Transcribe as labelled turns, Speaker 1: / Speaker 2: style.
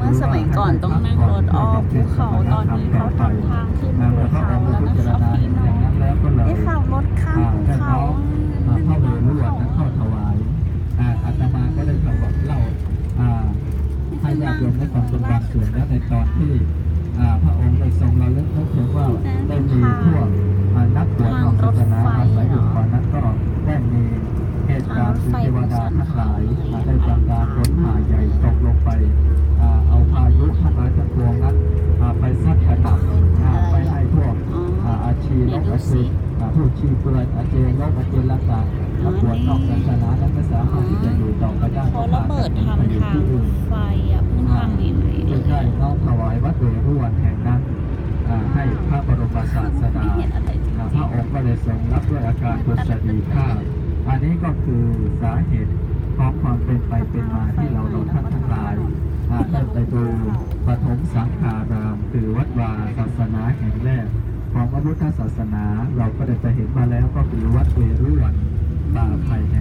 Speaker 1: มื่อสมัยก่อนต้องนั่งรถอ้อมภูเขาตอนนี้เขาทำทางขึ้นภูเขาแล้วนะคะพี่น้องได้ขับรถข้ามภูเขา
Speaker 2: เข้าไปร่วมและเข้าถวายอาตมาก็ได้กล่าวเล่าให้ญาติโยมได้ฟังเป็นบางส่วนแล้วในตอนที่พระองค์ได้ทรงระลึกนึกถึงว่าได้มีพวกนักบวชนอกศาสนาอาศัยอยู่ก่อนนั้นก็ได้มีเหตุการณ์คือเทวดาทั้งหลายได้บันดาลฝนหาใหญ่ตกลงไปเอาพายุทั้งหลายทั้งปวงนั้นไปซัดกระหน่ำไปให้พวกอาชีนกอาชีผู้ชีเปลือยอาเจนกอาเจนละกานักบวชนอกศาสนานั้นไม่สามารถที่จะอยู่ต่อไปได้
Speaker 1: เขาระเบิดทำทางไฟเพิ่งทำใหม่ๆ
Speaker 2: จึงได้น้อมถวายวัดเวรุวันแห่งนั้นให้พระบรมศาสดาพระองค์ก็เลยทรงรับด้วยอาการดุษฎีฆาตอันนี้ก็คือสาเหตุของความเป็นไปเป็นมาที่เราท่านทั้งหลายได้ไปดูปฐมสังฆารามคือวัดวาศาสนาแห่งแรกของพระพุทธศาสนาเราก็ได้ไปเห็นมาแล้วก็คือวัดเวรุวันป่าไผ่